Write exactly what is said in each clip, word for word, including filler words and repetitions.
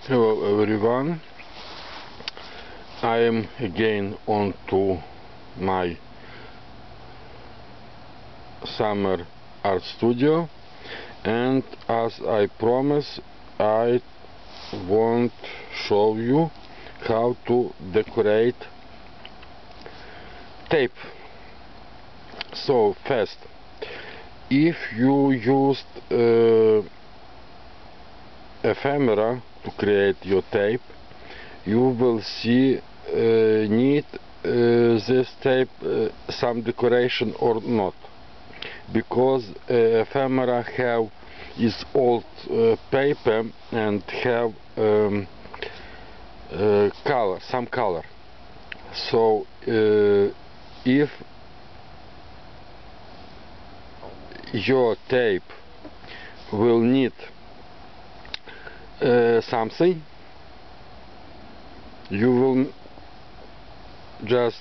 Hello everyone, I am again on to my summer art studio, and as I promised, I want to show you how to decorate tape. So first, if you used uh, ephemera to create your tape, you will see uh, need uh, this tape uh, some decoration or not, because uh, ephemera have is old uh, paper and have um, uh, color, some color. So uh, if your tape will need uh, something, you will just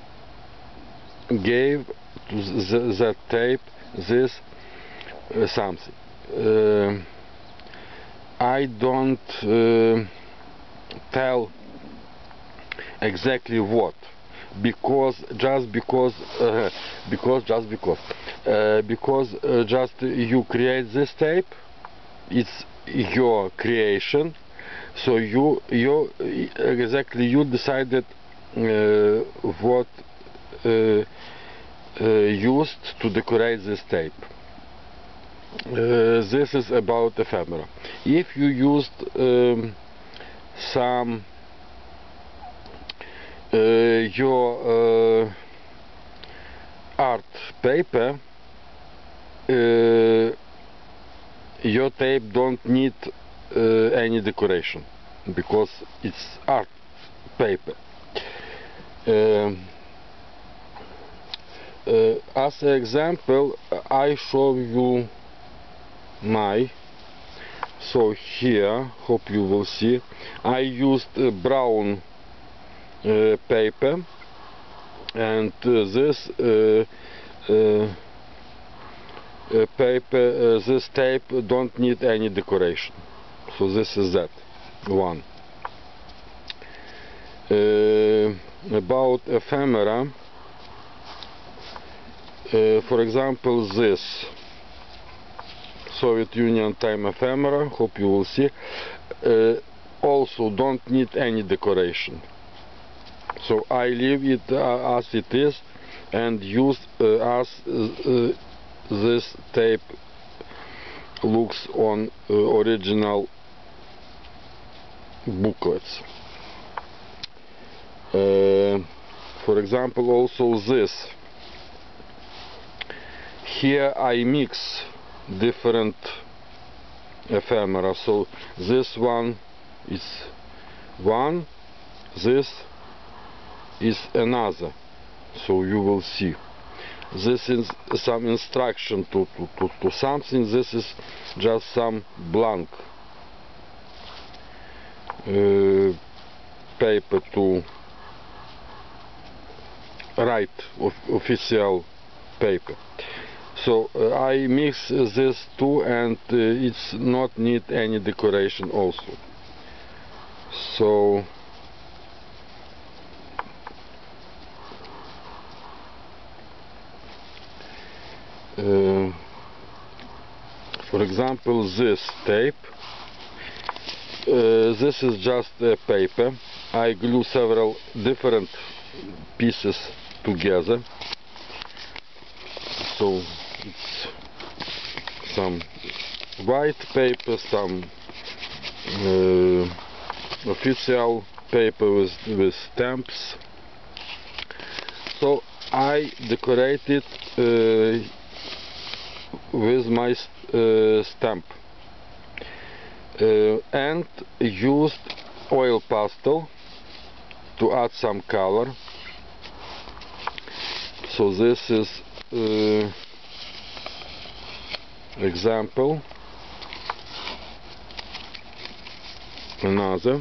give to the, that tape this uh, something. Uh, I don't uh, tell exactly what, because just because uh, because just because uh, because uh, just you create this tape, it's your creation, so you you exactly you decided uh, what uh, uh, used to decorate this tape. Uh, this is about ephemera. If you used um, some uh, your uh, art paper, uh, your tape don't need uh, any decoration, because it's art paper. Uh, uh, as an example, I show you my, so here, hope you will see, I used uh, brown uh, paper, and uh, this uh, uh, uh, paper, uh, this tape don't need any decoration. So this is that one. Uh, about ephemera, uh, for example, this Soviet Union time ephemera, hope you will see, uh, also don't need any decoration. So I leave it uh, as it is and use uh, as uh, this tape looks on uh, original booklets. Uh, for example, also this. Here I mix different ephemera. So this one is one, this is another. So you will see. This is some instruction to, to, to, to something. This is just some blank uh, paper to write of official paper. So uh, I mix this two, and uh, it's not need any decoration also. So uh, for example, this tape, uh, this is just a paper. I glue several different pieces together. So it's some white paper, some uh, official paper with, with stamps. So I decorated uh, with my uh, stamp uh, and used oil pastel to add some color. So this is uh, example, another.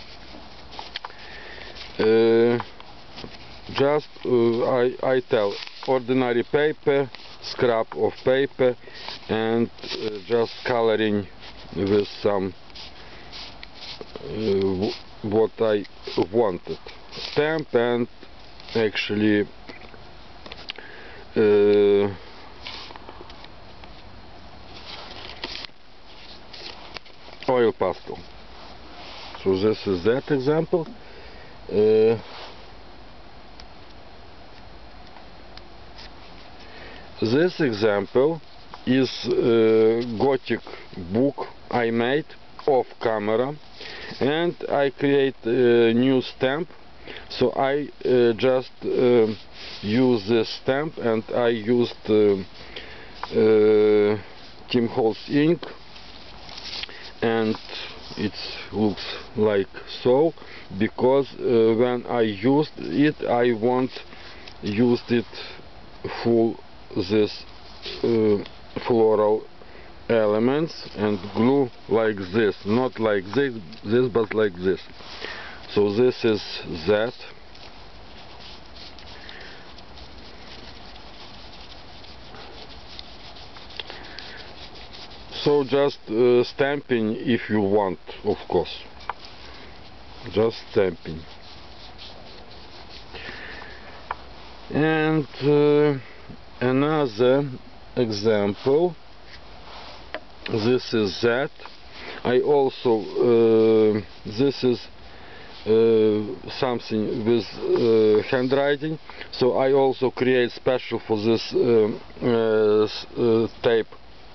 Uh, just uh, I, I tell ordinary paper, scrap of paper, and uh, just coloring with some uh, what I wanted. Stamp and actually uh, oil pastel. So this is that example. Uh, this example is a Gothic book I made off camera, and I create a new stamp. So I uh, just uh, use this stamp, and I used uh, uh, Tim Holtz ink, and it looks like so, because uh, when I used it, I want used it full this uh, floral elements and glue like this, not like this, this but like this. So this is that. So just uh, stamping if you want, of course. Just stamping. And uh, another example. This is that. I also uh, this is uh, something with uh, handwriting. So I also create special for this uh, uh, uh, tape.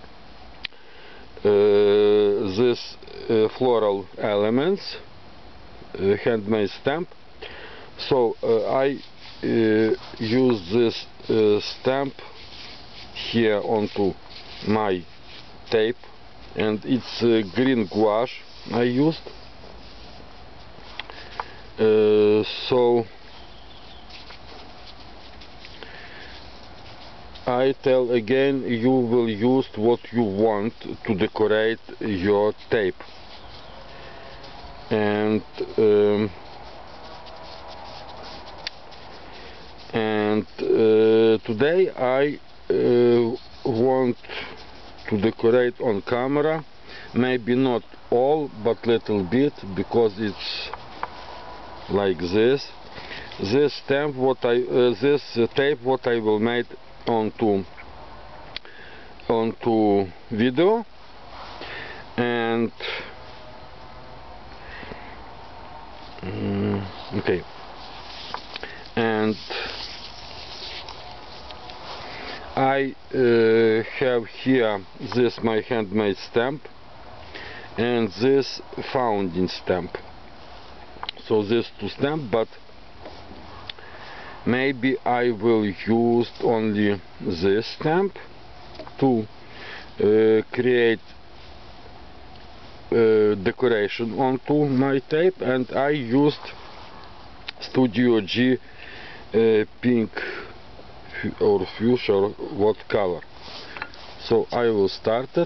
Uh, this uh, floral elements, uh, handmade stamp. So uh, I uh, use this uh, stamp here onto my tape, and it's uh, green gouache I used. Uh, so I tell again, you will use what you want to decorate your tape. And um, and uh, today I uh, want to decorate on camera, maybe not all, but little bit, because it's like this. This stamp, what I uh, this uh, tape, what I will make onto onto video, and um, okay, and I uh, have here this my handmade stamp and this founding stamp. So this two stamp, but maybe I will use only this stamp to uh, create uh, decoration onto my tape, and I used Studio G uh, pink or fuchsia, what color. So I will start it.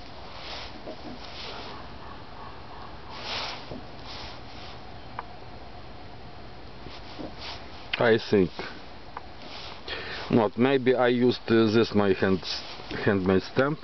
I think not. Maybe I used uh, this my hand handmade stamp.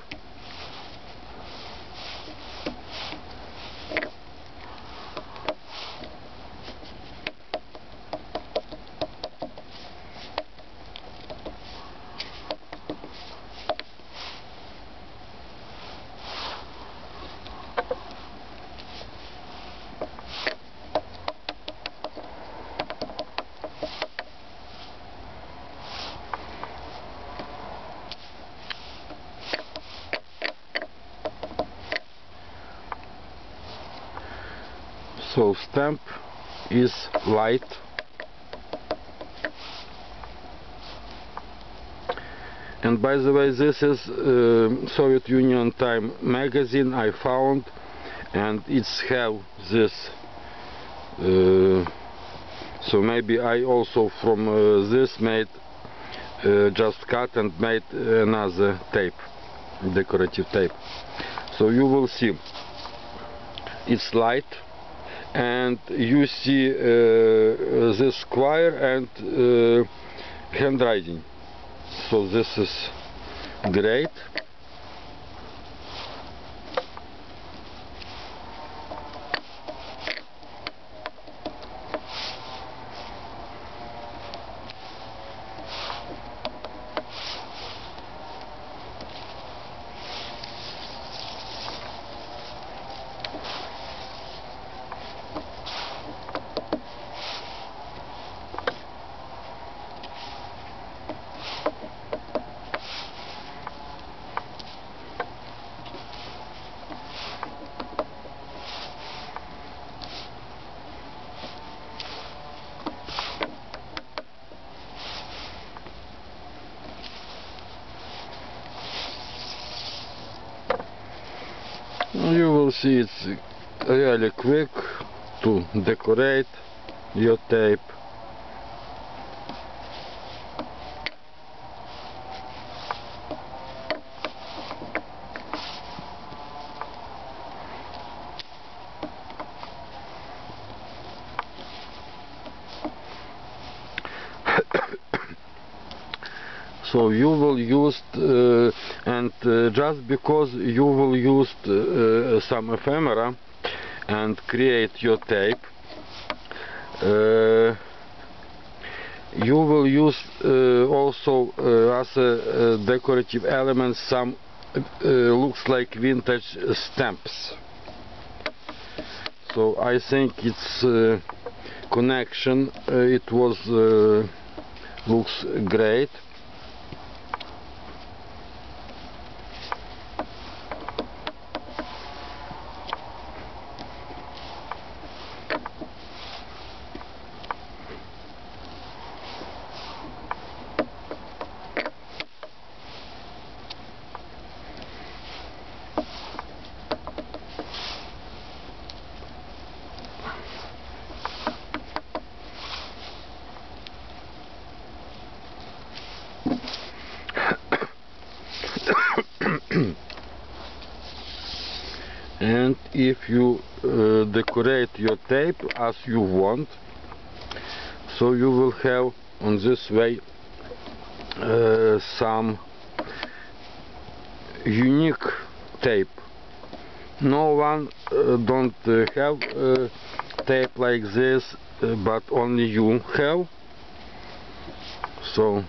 So stamp is light, and by the way, this is uh, Soviet Union time magazine I found, and it's have this. Uh, so maybe I also from uh, this made uh, just cut and made another tape, decorative tape. So you will see it's light. And you see uh, this square and uh, handwriting. So this is great. You will see it's really quick to decorate your tape. So you will use uh, and uh, just because you will use uh, some ephemera and create your tape, uh, you will use uh, also uh, as a, a decorative element some uh, looks like vintage stamps. So I think its uh, connection uh, it was uh, looks great. And if you uh, decorate your tape as you want, so you will have on this way uh, some unique tape. No one uh, don't uh, have uh, tape like this, uh, but only you have. So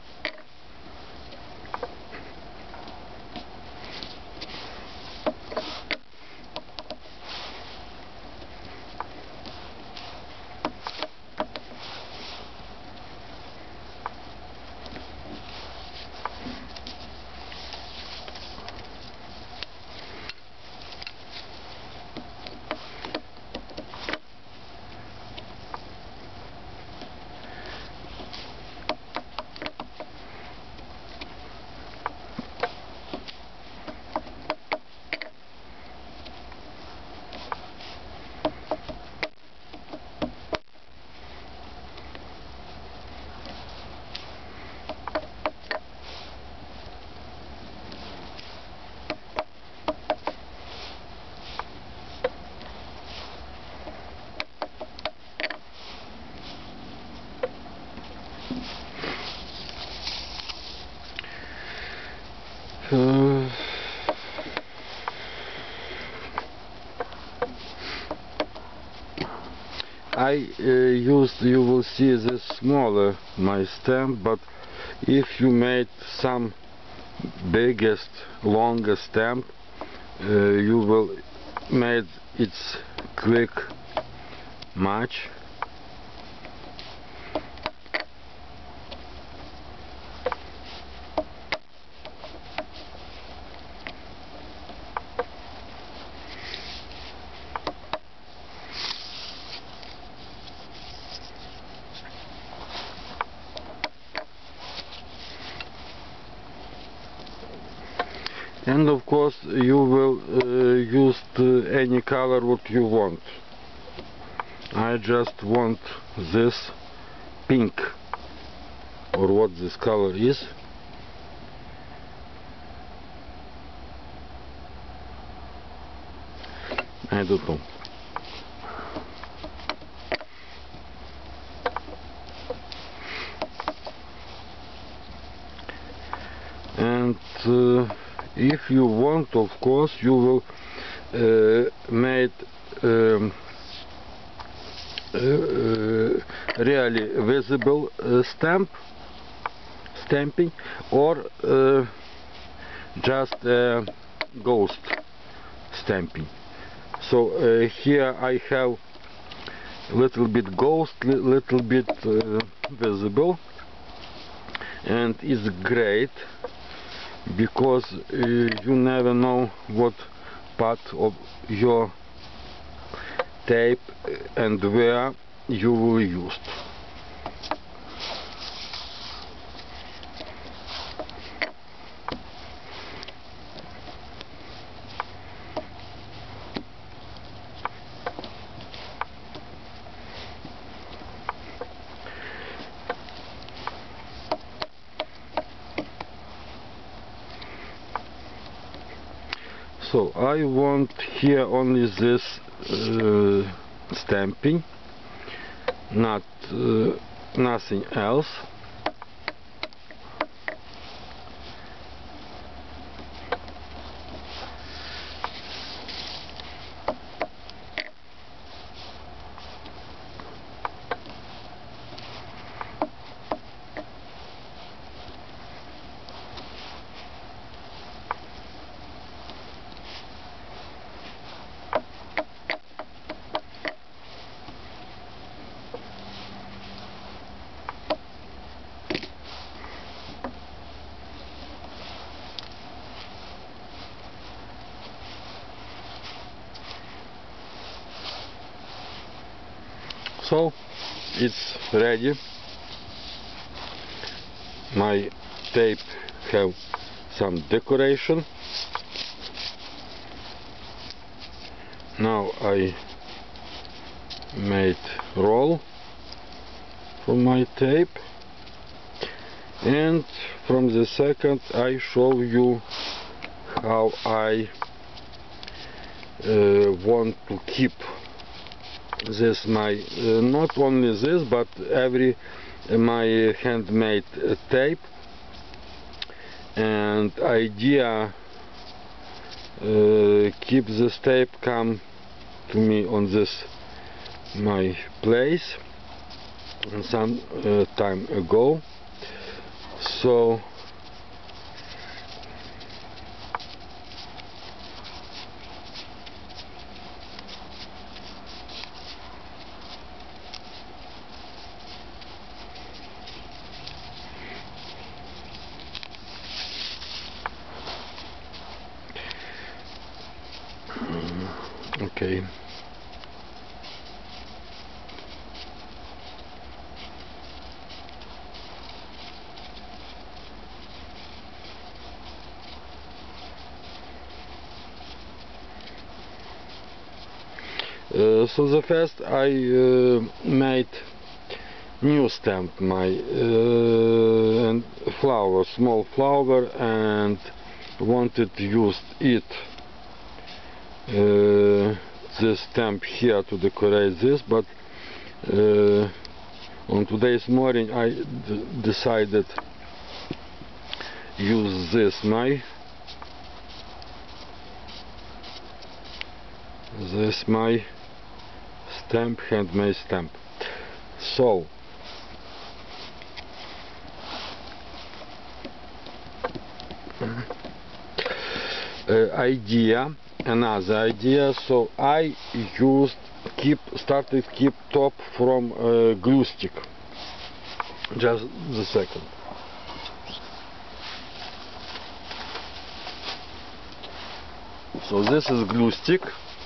Uh, I uh, used, you will see this smaller my stamp, but if you made some biggest, longest stamp, uh, you will make its quick match. And of course you will uh, use uh, any color what you want. I just want this pink, or what this color is. I don't know. And uh, if you want, of course, you will uh, make um, uh, really visible uh, stamp stamping, or uh, just uh, ghost stamping. So uh, here I have little bit ghost, li little bit uh, visible, and it's great because uh, you never know what part of your tape and where you will use. So I want here only this uh, stamping, not uh, nothing else. So it's ready. My tape have some decoration. Now I made roll from my tape, and from the second I show you how I uh, want to keep this my uh, not only this but every uh, my handmade uh, tape. And idea uh, keep this tape come to me on this my place some uh, time ago. So okay. Uh, so the first I uh, made new stamp, my uh, and flower, small flower, and wanted to use it uh, this stamp here to decorate this, but uh, on today's morning I d decided use this my this my stamp, handmade stamp. So uh, idea, another idea. So I used keep started keep top from uh, glue stick. Just the second. So this is glue stick,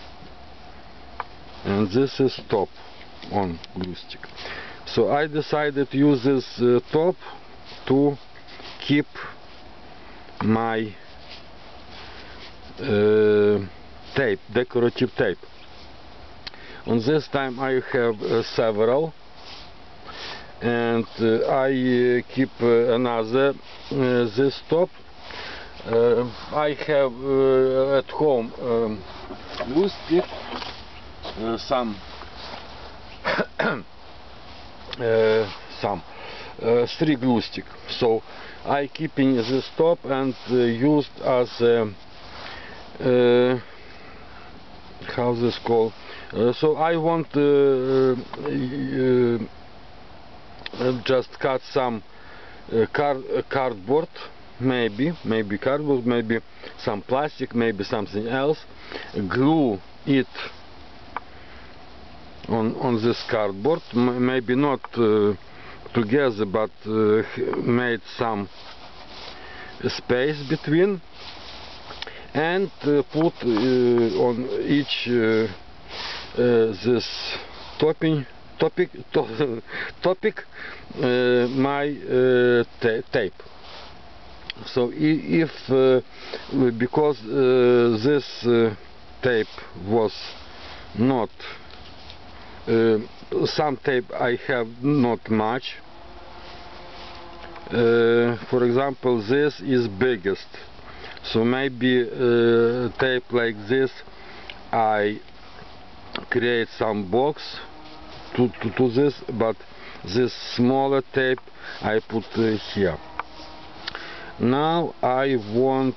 and this is top on glue stick. So I decided to use this uh, top to keep my uh, tape, decorative tape. On this time I have uh, several, and uh, I uh, keep uh, another uh, this top. Uh, I have uh, at home um, glue stick, uh, some uh, some uh, three glue stick. So I keeping this top and uh, used as a, uh, how this called. Uh, so I want uh, uh, just cut some uh, card uh, cardboard. Maybe, maybe cardboard, maybe some plastic, maybe something else. Glue it on on this cardboard. M maybe not uh, together, but uh, made some space between, and uh, put uh, on each uh, uh, this topping topic to topic uh, my uh, ta tape. So if uh, because uh, this uh, tape was not uh, some tape I have not much, uh, for example this is biggest, So maybe uh, tape like this I create some box to, to, to this, but this smaller tape I put uh, here. Now I want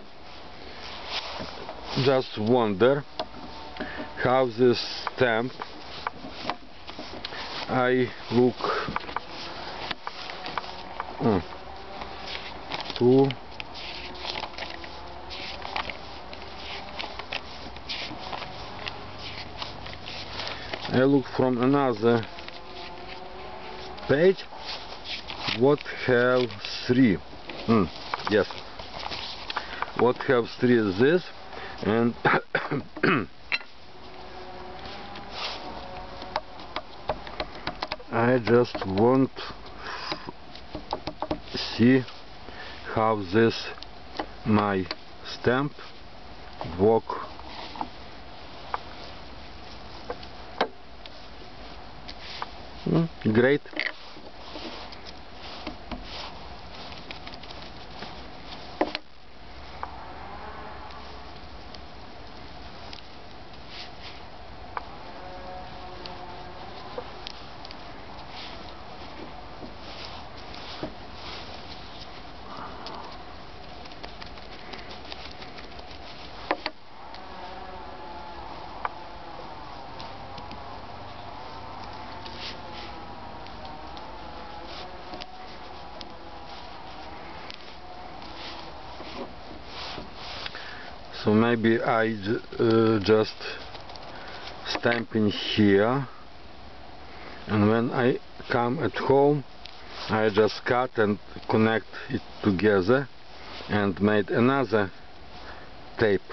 just wonder how this stamp I look uh, to I look from another page what have three mm, yes what have three is this, and I just want see how this my stamp work. Mm, great. So maybe I uh, just stamp in here, and when I come at home I just cut and connect it together and made another tape.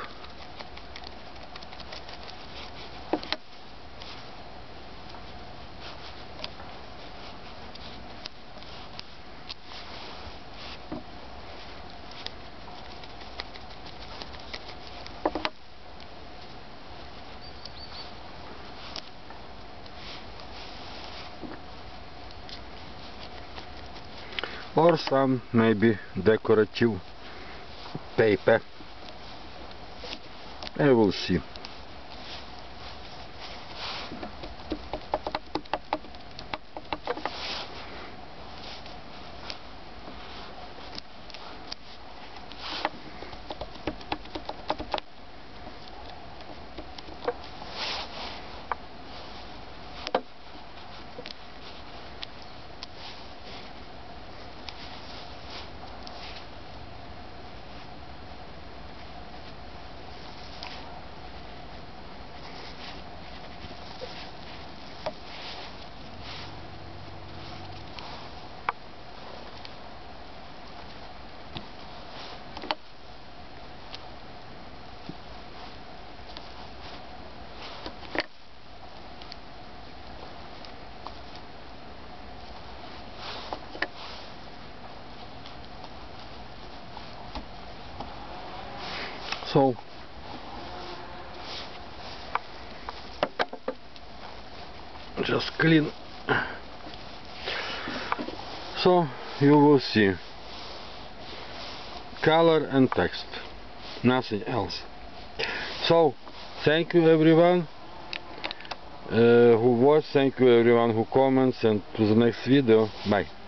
Or some maybe decorative paper. I will see. So just clean. So you will see color and text, nothing else. So thank you everyone uh, who watched, thank you everyone who comments, and to the next video. Bye.